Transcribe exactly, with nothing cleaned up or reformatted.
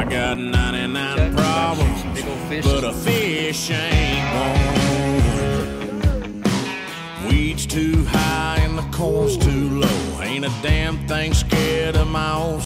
got ninety-nine problems, but a fish ain't one. Weeds too high and the corn's too low. Ain't a damn thing scared of my own